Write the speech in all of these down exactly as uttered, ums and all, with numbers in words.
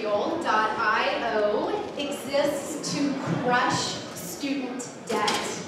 FutureFuel dot i o exists to crush student debt.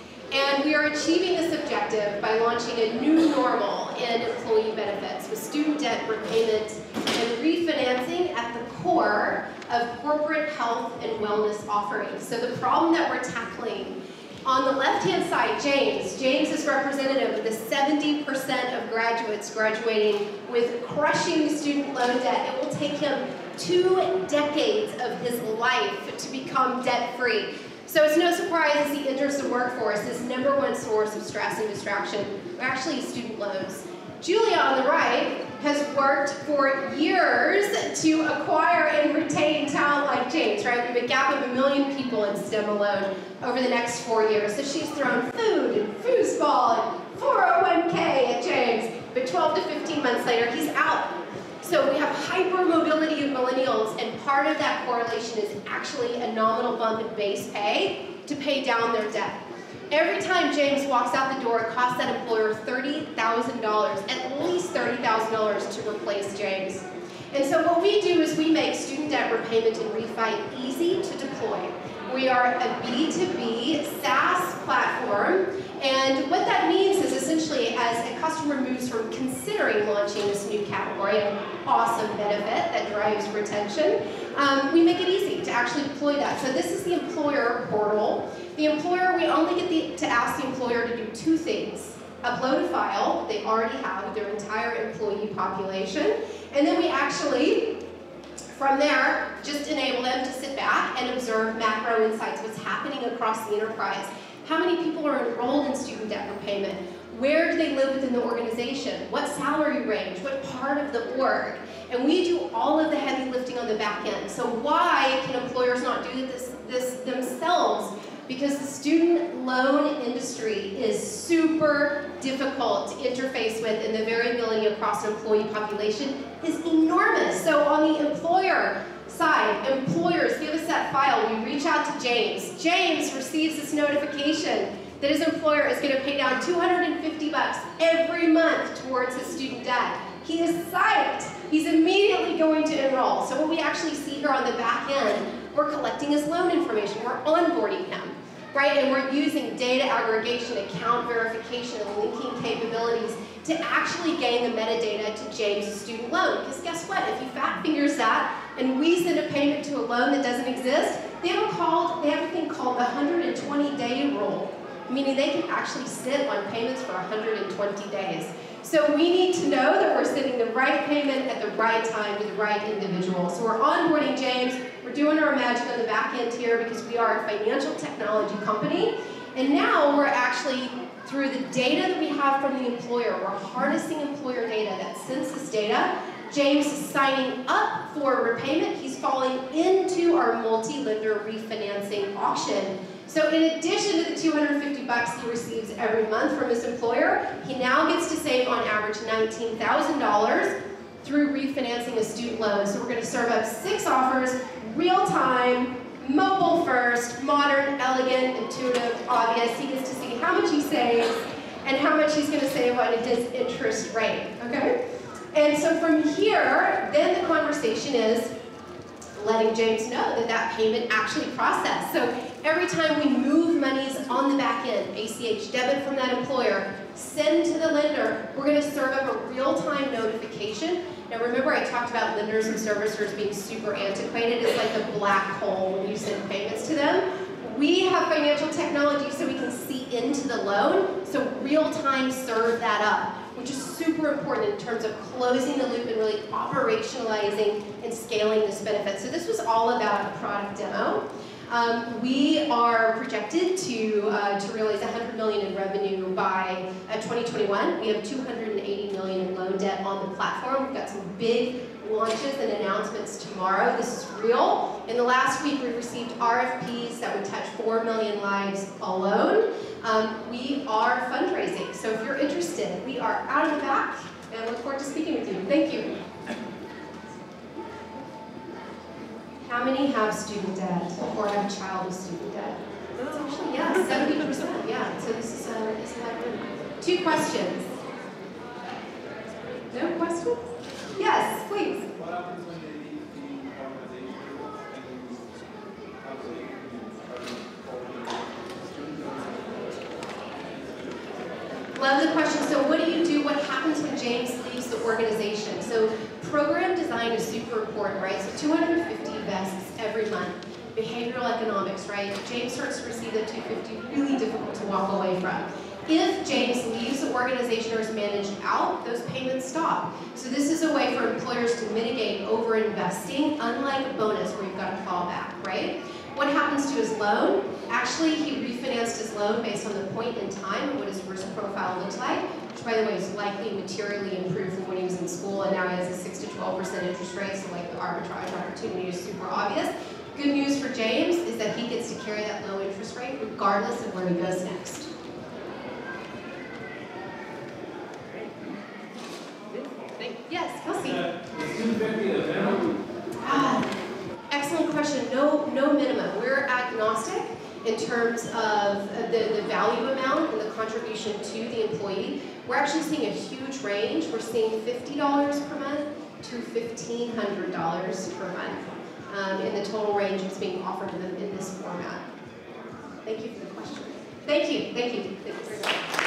And we are achieving this objective by launching a new normal in employee benefits with student debt repayment and refinancing at the core of corporate health and wellness offerings. So the problem that we're tackling, on the left-hand side, James. James is representative of the seventy percent of graduates graduating with crushing student loan debt. It will take him two decades of his life to become debt-free. So it's no surprise as he enters the workforce, his number one source of stress and distraction are actually student loans. Julia on the right has worked for years to acquire and retain talent like James, right? We have a gap of a million people in STEM alone over the next four years. So she's thrown food and foosball and four oh one K at James, but twelve to fifteen months later, he's out. So we have hypermobility of millennials, and part of that correlation is actually a nominal bump in base pay to pay down their debt. Every time James walks out the door, it costs that employer thirty thousand dollars, at least thirty thousand dollars to replace James. And so what we do is we make student debt repayment and refi easy to deploy. We are a B two B SaaS platform, and what that means is essentially as a customer moves from considering launching this new category, an awesome benefit that drives retention, um, we make it easy to actually deploy that. So this is the employer portal. The employer, we only get the, to ask the employer to do two things. Upload a file they already have with their entire employee population, and then we actually, from there, just enable them to sit back and observe macro insights, what's happening across the enterprise. How many people are enrolled in student debt repayment? Where do they live within the organization? What salary range? What part of the org? And we do all of the heavy lifting on the back end. So why can employers not do this, this themselves? Because the student loan industry is super difficult to interface with, and the variability across an employee population is enormous. So on the employer side, employers give us that file. We reach out to James. James receives this notification that his employer is going to pay down two hundred fifty bucks every month towards his student debt. He is psyched. He's immediately going to enroll. So what we actually see here on the back end, we're collecting his loan information. We're onboarding him, right? And we're using data aggregation, account verification, and linking capabilities to actually gain the metadata to James' student loan. Because guess what? If he fat fingers that and we send a payment to a loan that doesn't exist, they have a, called, they have a thing called the one hundred twenty day rule, meaning they can actually sit on payments for one hundred twenty days. So we need to know that we're sending the right payment at the right time to the right individual. So we're onboarding James. We're doing our magic on the back end here because we are a financial technology company. And now we're actually, through the data that we have from the employer, we're harnessing employer data, that census data. James is signing up for repayment. He's falling into our multi-lender refinancing auction. So in addition to the two hundred fifty bucks he receives every month from his employer, he now gets to save on average nineteen thousand dollars through refinancing a student loan. So we're going to serve up six offers, real-time, mobile first, modern, elegant, intuitive, obvious. He gets to see how much he saves and how much he's going to save on his interest rate, okay? And so from here, then the conversation is letting James know that that payment actually processed. So every time we move monies on the back end, A C H debit from that employer, send to the lender, we're going to serve up a real-time notification. Now remember I talked about lenders and servicers being super antiquated. It's like a black hole when you send payments to them. We have financial technology so we can see into the loan, so real-time serve that up, which is super important in terms of closing the loop and really operationalizing and scaling this benefit. So this was all about a product demo. Um, we are projected to, uh, to realize one hundred million dollars in revenue by uh, twenty twenty-one. We have two hundred eighty million dollars in loan debt on the platform. We've got some big launches and announcements tomorrow. This is real. In the last week, we received R F Ps that would touch four million lives alone. Um, we are fundraising, so if you're interested, we are out of the back, and I look forward to speaking with you. Thank you. How many have student debt or have a child with student debt? That's actually, yeah, seventy percent, yeah. So this is a, this is a two questions. No questions? Yes, please. What happens when they leave the organization? Love the question. So what do you do? What happens when James leaves the organization? So program design is super important, right? So two hundred fifty vests every month. Behavioral economics, right? James starts to receive the two hundred fifty, really difficult to walk away from. If James leaves the organization or is managed out, those payments stop. So this is a way for employers to mitigate over-investing, unlike a bonus where you've got to fall back, right? What happens to his loan? Actually, he refinanced his loan based on the point in time of what his risk profile looks like, which, by the way, is likely materially improved from when he was in school, and now he has a six to twelve percent interest rate, so like the arbitrage opportunity is super obvious. Good news for James is that he gets to carry that low interest rate regardless of where he goes next. Yes, Kelsey. Ah, excellent question. No, no minimum. We're agnostic in terms of the, the value amount and the contribution to the employee. We're actually seeing a huge range. We're seeing fifty dollars per month to fifteen hundred dollars per month um, in the total range that's being offered in, the, in this format. Thank you for the question. Thank you. Thank you. Thank you very much.